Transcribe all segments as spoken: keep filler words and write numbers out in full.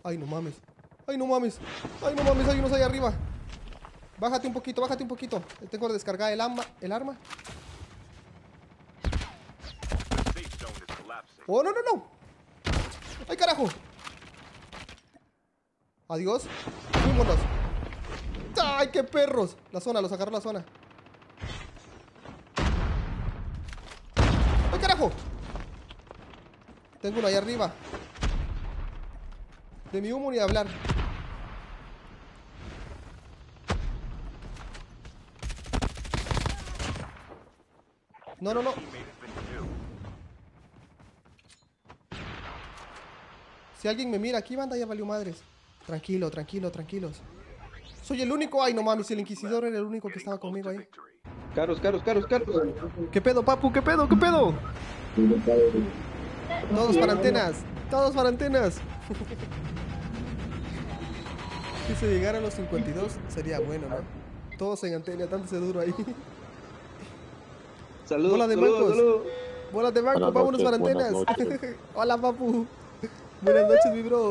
Ay, no mames. Ay, no mames. Ay, no mames, hay unos ahí arriba. Bájate un poquito, bájate un poquito. Tengo que descargar el arma. El arma. Oh, no, no, no. Ay, carajo. Adiós. Fuímonos. Ay, qué perros. La zona, los agarró la zona. Ay, carajo. Tengo uno ahí arriba. De mi humo ni hablar. No, no, no. Si alguien me mira aquí, banda, ya valió madres. Tranquilo, tranquilo, tranquilos. Soy el único. Ay, no mames, el inquisidor era el único que estaba conmigo ahí. Caros, caros, caros, caros. ¿Qué pedo, papu? ¿Qué pedo? ¿Qué pedo? Todos para antenas. Todos para antenas. Si se llegara a los cincuenta y dos sería bueno, ¿no? Todos en antena, dándose duro ahí. Saludos, Bola de saludos, bancos. saludos. Bolas de banco, Buenas vámonos noches, para buenas antenas. noches. Hola, papu. Buenas noches, mi bro.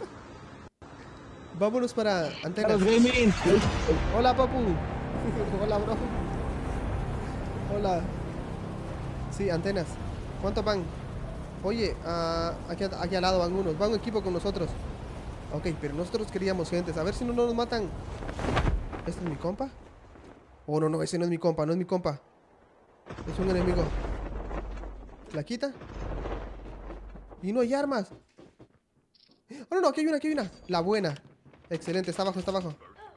Vámonos para antenas. Caros Gaming. Hola, papu. Hola, bro. Hola. Sí, antenas. ¿Cuántos van? Oye, uh, aquí, aquí al lado van unos. Van un equipo con nosotros. Ok, pero nosotros queríamos gentes. A ver si no nos matan. ¿Este es mi compa? Oh, no, no, ese no es mi compa, no es mi compa. Es un enemigo. ¿La quita? Y no hay armas. Oh, no, no, aquí hay una, aquí hay una. La buena. Excelente, está abajo, está abajo.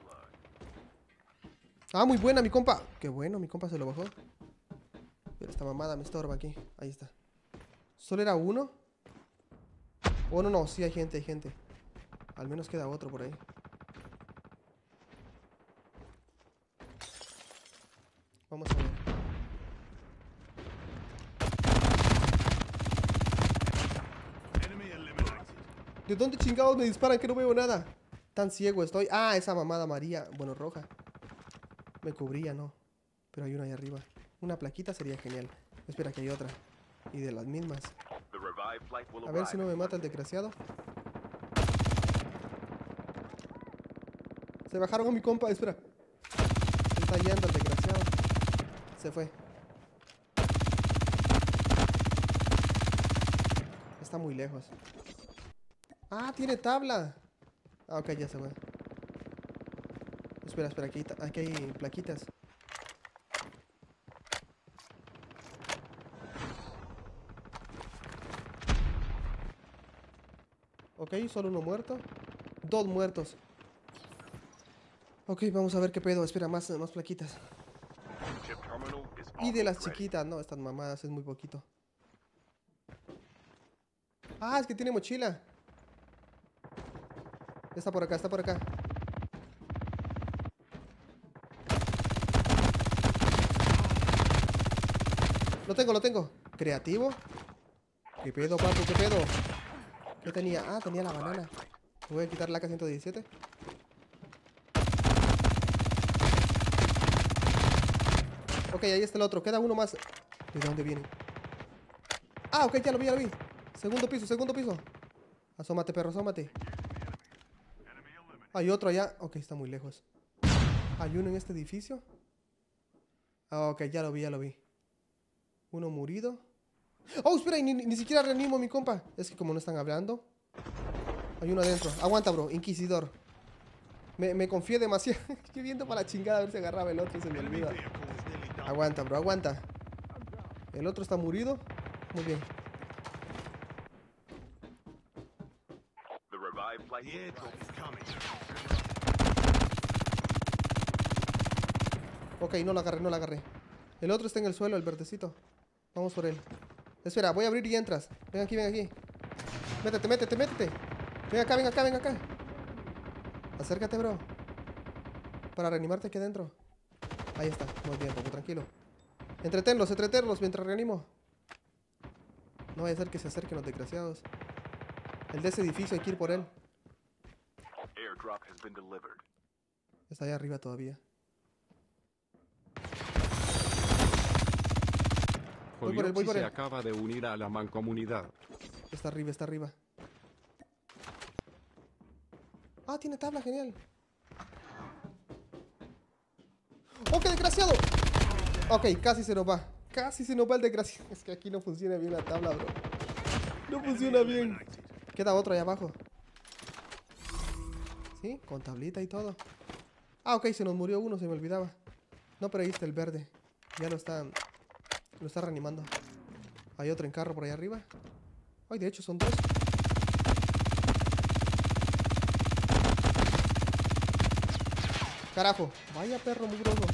Ah, muy buena, mi compa. Qué bueno, mi compa se lo bajó. Pero esta mamada me estorba aquí. Ahí está. ¿Solo era uno? Oh, no, no, sí hay gente, hay gente. Al menos queda otro por ahí. Vamos a ver. ¿De dónde chingados me disparan? Que no veo nada. Tan ciego estoy. Ah, esa mamada María. Bueno, roja. Me cubría, ¿no? Pero hay una ahí arriba. Una plaquita sería genial. Espera, que hay otra. Y de las mismas. A ver si no me mata el desgraciado. Se bajaron a mi compa. Espera. Se está yendo el desgraciado. Se fue. Está muy lejos. Ah, tiene tabla. Ah, ok, ya se fue. Espera, espera, aquí, aquí hay plaquitas. Ok, solo uno muerto. Dos muertos. Ok, vamos a ver qué pedo. Espera, más, más plaquitas. Y de las chiquitas, no, estas mamadas es muy poquito. Ah, es que tiene mochila. Está por acá, está por acá. Lo tengo, lo tengo. ¿Creativo? ¿Qué pedo, papu? ¿Qué pedo? ¿Qué tenía? Ah, tenía la banana. Voy a quitar la A K ciento diecisiete. Ok, ahí está el otro. Queda uno más. ¿De dónde viene? Ah, ok, ya lo vi, ya lo vi. Segundo piso, segundo piso. Asómate, perro, asómate. Hay otro allá. Ok, está muy lejos. Hay uno en este edificio. Ah, ok, ya lo vi, ya lo vi. Uno murido. Oh, espera, ni, ni siquiera reanimo a mi compa. Es que como no están hablando. Hay uno adentro. Aguanta, bro, inquisidor. Me, me confié demasiado. Estoy viendo para la chingada a ver si agarraba el otro. Se me olvida. Aguanta, bro, aguanta. El otro está murido. Muy bien. Ok, no lo agarré, no lo agarré. El otro está en el suelo, el verdecito. Vamos por él. Espera, voy a abrir y entras. Ven aquí, ven aquí. Métete, métete, métete. Ven acá, ven acá, ven acá. Acércate, bro. Para reanimarte aquí adentro. Ahí está, muy bien, poco tranquilo. Entretenlos, entretenlos mientras reanimo. No vaya a ser que se acerquen los desgraciados. El de ese edificio hay que ir por él. Está allá arriba todavía. Voy por él, voy por él. Se acaba de unir a la mancomunidad. Está arriba, está arriba. Ah, tiene tabla, genial. ¡Oh, qué desgraciado! Ok, casi se nos va. Casi se nos va el desgraciado. Es que aquí no funciona bien la tabla, bro. No funciona bien. Queda otro ahí abajo. Sí, con tablita y todo. Ah, ok, se nos murió uno, se me olvidaba. No, pero ahí está el verde. Ya lo está... Lo está reanimando. Hay otro en carro por allá arriba. Ay, de hecho son dos. Carajo, vaya perro mugroso.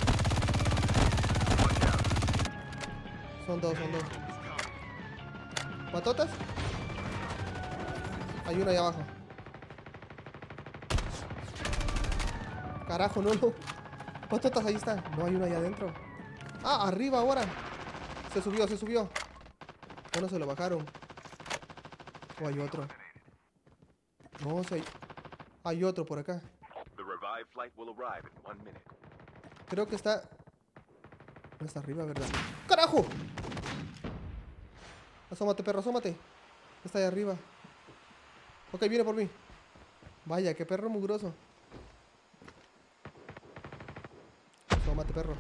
Son dos, son dos. ¿Patotas? Hay uno ahí abajo. Carajo, no, no. Patotas, ahí está. No, hay uno ahí adentro. Ah, arriba ahora. Se subió, se subió. Bueno, se lo bajaron. O hay otro. No, sí hay... hay otro por acá. Creo que está... No está arriba, ¿verdad? ¡Carajo! Asómate, perro, asómate. Está ahí arriba. Ok, viene por mí. Vaya, qué perro mugroso. Asómate, perro.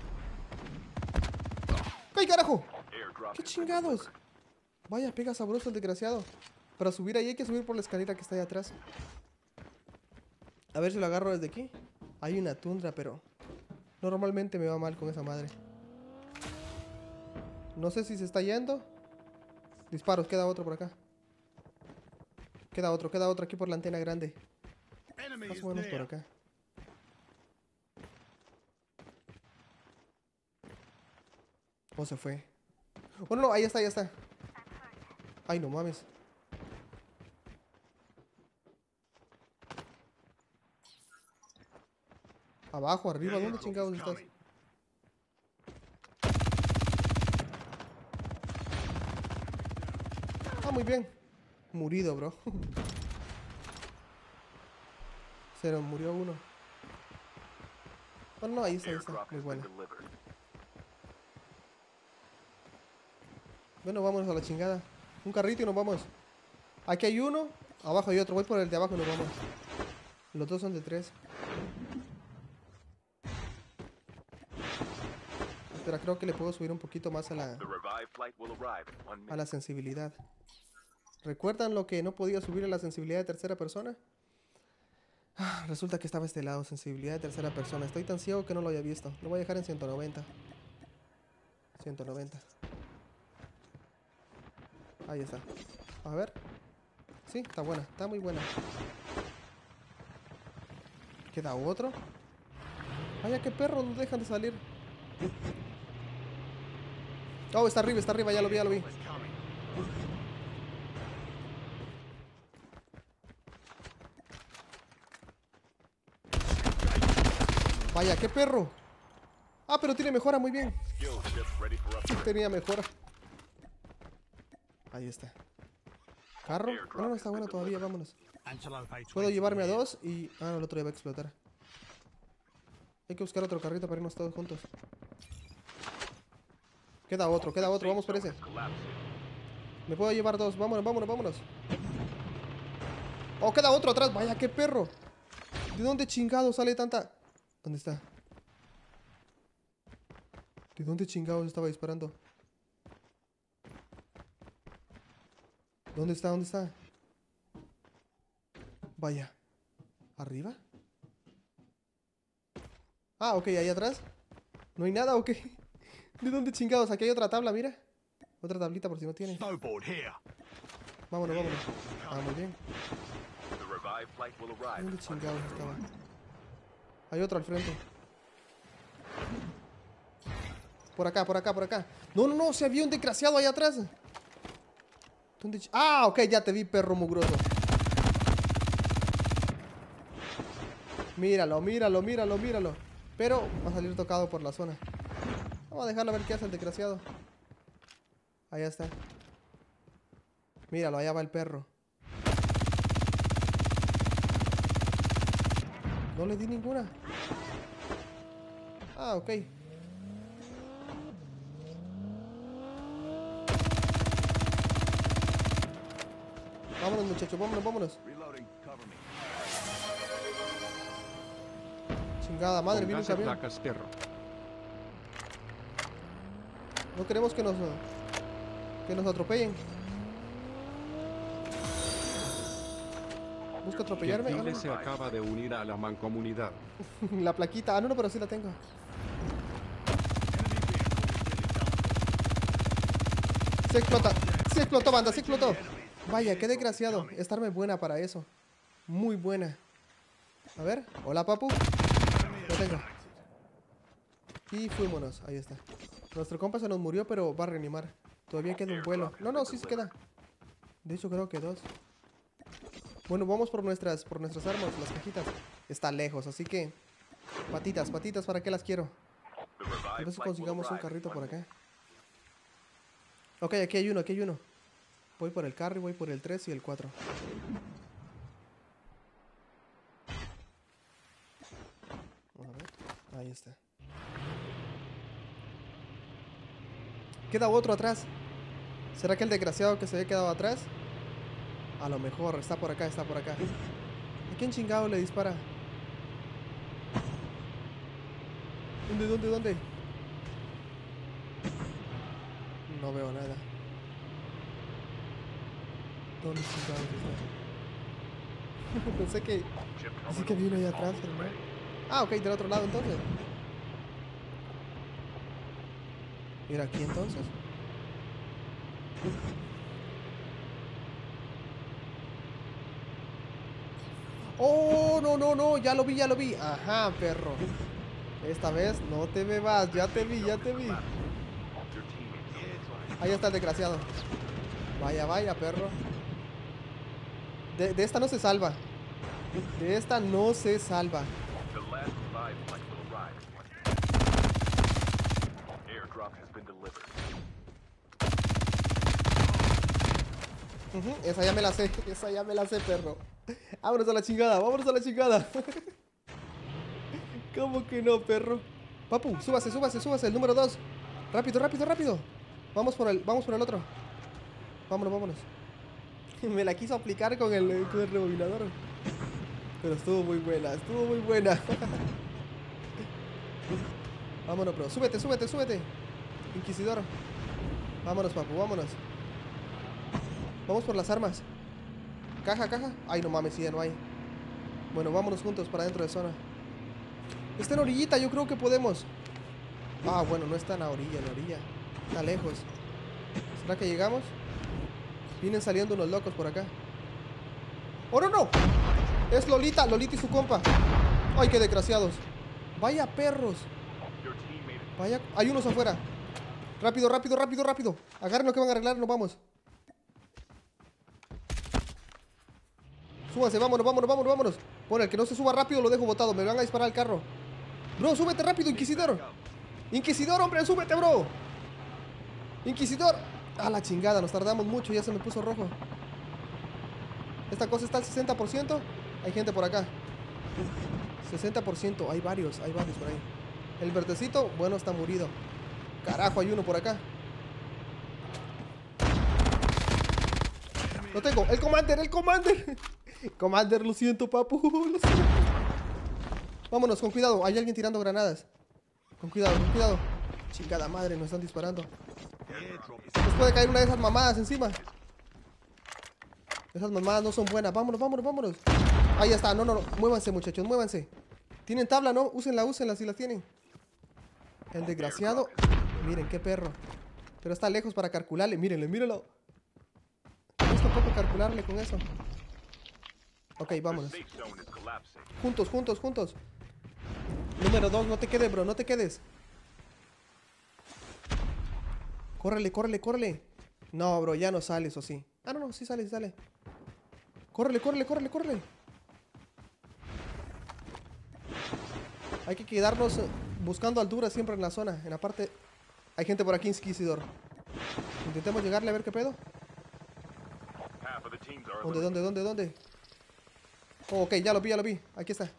¡Ay, carajo! ¡Qué chingados! Vaya, pega sabroso el desgraciado. Para subir ahí hay que subir por la escalera que está ahí atrás. A ver si lo agarro desde aquí. Hay una tundra, pero... normalmente me va mal con esa madre. No sé si se está yendo. Disparos, queda otro por acá. Queda otro, queda otro aquí por la antena grande. Más o menos por acá. Oh, se fue. Oh, no, no, ahí está, ahí está. Ay, no mames. Abajo, arriba, ¿dónde chingados estás? Ah, muy bien. Murido, bro. Se nos murió uno. Oh, no, ahí está, ahí está. Muy buena. Bueno, vámonos a la chingada. Un carrito y nos vamos. Aquí hay uno. Abajo hay otro. Voy por el de abajo y nos vamos. Los dos son de tres. Espera, creo que le puedo subir un poquito más a la... a la sensibilidad. ¿Recuerdan lo que no podía subir a la sensibilidad de tercera persona? Ah, resulta que estaba a este lado, sensibilidad de tercera persona. Estoy tan ciego que no lo había visto. Lo voy a dejar en ciento noventa. ciento noventa. Ahí está. A ver. Sí, está buena, está muy buena. Queda otro. Vaya, qué perro, no dejan de salir. Oh, está arriba, está arriba, ya lo vi, ya lo vi. Vaya, qué perro. Ah, pero tiene mejora, muy bien. Tenía mejora. Ahí está. Carro. No, no, está bueno todavía, vámonos. Puedo llevarme a dos y... ah, no, el otro ya va a explotar. Hay que buscar otro carrito para irnos todos juntos. Queda otro, queda otro, vamos por ese. Me puedo llevar dos, vámonos, vámonos, vámonos. Oh, queda otro atrás, vaya, qué perro. ¿De dónde chingado sale tanta...? ¿Dónde está? ¿De dónde chingados estaba disparando? ¿Dónde está? ¿Dónde está? Vaya. ¿Arriba? Ah, ok, ahí atrás. ¿No hay nada o qué? ¿De dónde chingados? Aquí hay otra tabla, mira. Otra tablita por si no tiene. Vámonos, vámonos. Ah, muy bien. ¿Dónde chingados estaba? Hay otro al frente. Por acá, por acá, por acá. No, no, no, se había un desgraciado ahí atrás. ¿Dónde? Ah, ok, ya te vi, perro mugroso. Míralo, míralo, míralo, míralo. Pero va a salir tocado por la zona. Vamos a dejarlo a ver qué hace el desgraciado. Allá está. Míralo, allá va el perro. No le di ninguna. Ah, ok. Vámonos, muchachos, vámonos, vámonos. Chingada madre, viene un Póngase camión. placas, perro. No queremos que nos... Que nos atropellen. Busca atropellarme. Ah, Gentile no. se acaba de unir a la mancomunidad. La plaquita. Ah, no, no, pero sí la tengo. Se explota. Se explotó, banda. Se explotó. Vaya, qué desgraciado. Estarme buena para eso. Muy buena. A ver. Hola, papu. Lo tengo. Y fuímonos. Ahí está. Nuestro compa se nos murió, pero va a reanimar. Todavía queda un vuelo. No, no, sí se queda. De hecho, creo que dos. Bueno, vamos por nuestras, por nuestras armas, las cajitas. Está lejos, así que... Patitas, patitas, ¿para qué las quiero? A ver si consigamos un carrito por acá. Ok, aquí hay uno, aquí hay uno. Voy por el carro y voy por el tres y el cuatro. A ver, ahí está. Queda otro atrás. ¿Será que el desgraciado que se había quedado atrás? A lo mejor, está por acá, está por acá. ¿A quién chingado le dispara? ¿Dónde, dónde, dónde? No veo nada. ¿Dónde chingados está? Pensé que... Pensé que vino ahí atrás, hermano. Ah, ok, del otro lado entonces. Mira aquí entonces. Oh, no, no, no, ya lo vi, ya lo vi. Ajá, perro. Esta vez no te me vas, ya te vi, ya te vi. Ahí está el desgraciado. Vaya, vaya, perro. De, de esta no se salva. De esta no se salva. Uh-huh, esa ya me la sé, esa ya me la sé, perro. Vámonos a la chingada, vámonos a la chingada. ¿Cómo que no, perro? Papu, súbase, súbase, súbase, el número dos. Rápido, rápido, rápido. Vamos por el, vamos por el otro. Vámonos, vámonos. Me la quiso aplicar con el, con el rebobinador. Pero estuvo muy buena, estuvo muy buena. Vámonos, bro. Súbete, súbete, súbete. Inquisidor. Vámonos, papu, vámonos. Vamos por las armas. Caja, caja. Ay, no mames, sí, ya no hay. Bueno, vámonos juntos para dentro de zona. Está en orillita, yo creo que podemos. Ah, bueno, no está en la orilla, en la orilla. Está lejos. ¿Será que llegamos? Vienen saliendo unos locos por acá. ¡Oh, no, no! Es Lolita, Lolita y su compa. ¡Ay, qué desgraciados! Vaya perros. Vaya, hay unos afuera. Rápido, rápido, rápido, rápido. Agarren lo que van a arreglar, nos vamos. Súbanse, vámonos, vámonos, vámonos, vámonos. Bueno, el que no se suba rápido lo dejo botado. Me van a disparar al carro. Bro, súbete rápido, Inquisidor. Inquisidor, hombre, súbete, bro. Inquisidor. A la chingada, nos tardamos mucho. Ya se me puso rojo. Esta cosa está al sesenta por ciento. Hay gente por acá. sesenta por ciento, hay varios, hay varios por ahí. El verdecito, bueno, está murido. Carajo, hay uno por acá. Lo tengo, el Commander, el Commander. Commander, lo siento, papu. Lo siento. Vámonos, con cuidado, hay alguien tirando granadas. Con cuidado, con cuidado. Chingada madre, nos están disparando. Nos puede caer una de esas mamadas encima. Esas mamadas no son buenas. Vámonos, vámonos, vámonos. Ahí está, no, no, no. Muévanse, muchachos, muévanse. Tienen tabla, ¿no? Úsenla, úsenla si la tienen. El desgraciado. Miren, qué perro. Pero está lejos para calcularle. Mírenle, mírenlo. Cuesta un poco calcularle con eso. Ok, vámonos. Juntos, juntos, juntos. Número dos, no te quedes, bro, no te quedes. Córrele, córrele, córrele. No, bro, ya no sales, o sí. Ah, no, no, sí sale, sí sale. Córrele, córrele, córrele, córrele. Hay que quedarnos buscando altura siempre en la zona. En la parte... Hay gente por aquí, Inquisidor. Intentemos llegarle a ver qué pedo. ¿Dónde, dónde, dónde, dónde? Oh, ok, ya lo vi, ya lo vi. Aquí está.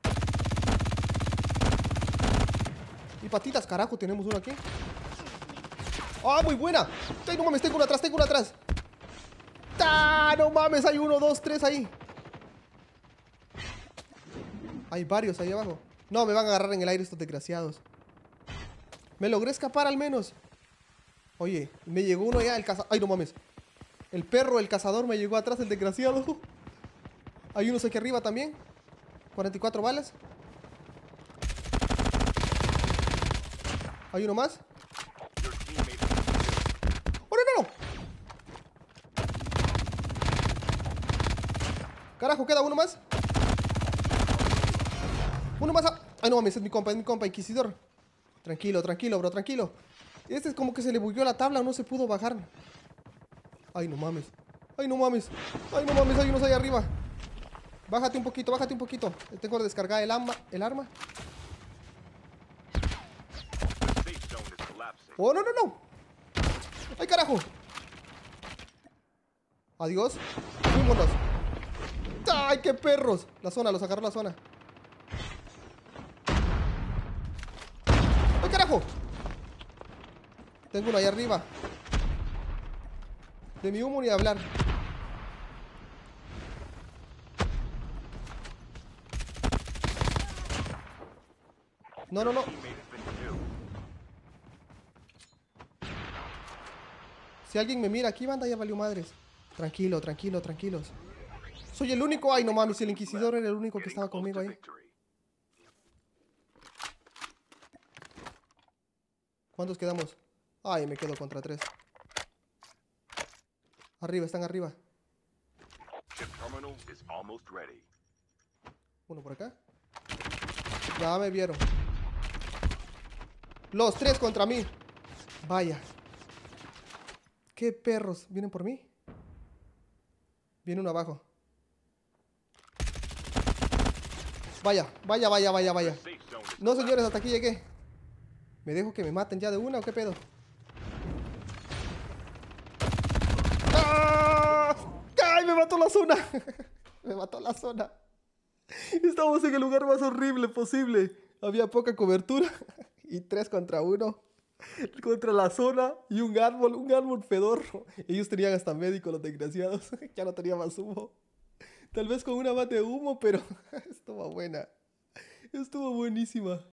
Y patitas, carajo, tenemos uno aquí. ¡Ah, muy buena! ¡Ay, no mames! Tengo una atrás, tengo una atrás. ¡Ah, no mames! Hay uno, dos, tres ahí. Hay varios ahí abajo. No, me van a agarrar en el aire estos desgraciados. Me logré escapar al menos. Oye, me llegó uno ya, el cazador. Ay, no mames. El perro, el cazador me llegó atrás, el desgraciado. Hay unos aquí arriba también. cuarenta y cuatro balas. Hay uno más. ¡Oh, no, no, no! Carajo, queda uno más. Uno más. A... Ay, no mames, es mi compa, es mi compa, Inquisidor. Tranquilo, tranquilo, bro, tranquilo. Este es como que se le bugueó la tabla, no se pudo bajar. Ay, no mames. Ay, no mames. Ay, no mames, hay unos ahí arriba. Bájate un poquito, bájate un poquito. Tengo que descargar el arma. El arma. Oh, no, no, no. Ay, carajo. Adiós. Fuímonos. Ay, qué perros. La zona, los agarró la zona. Ay, carajo. Tengo uno ahí arriba. De mi humo ni hablar. No, no, no. Si alguien me mira aquí, banda, ya valió madres. Tranquilo, tranquilo, tranquilos. Soy el único. Ay, no mames, el Inquisidor era el único que estaba conmigo ahí. ¿Cuántos quedamos? Ay, me quedo contra tres. Arriba, están arriba. Uno por acá. Ya me vieron. Los tres contra mí. Vaya. ¿Qué perros? ¿Vienen por mí? Viene uno abajo. Vaya, vaya, vaya, vaya, vaya. No, señores, hasta aquí llegué. ¿Me dejo que me maten ya de una o qué pedo? ¡Ah! ¡Ay, me mató la zona! Me mató la zona. Estamos en el lugar más horrible posible. Había poca cobertura. Y tres contra uno. Contra la zona y un árbol, un árbol pedorro. Ellos tenían hasta médico, los desgraciados. Ya no tenía más humo. Tal vez con una más de humo, pero estuvo buena. Estuvo buenísima.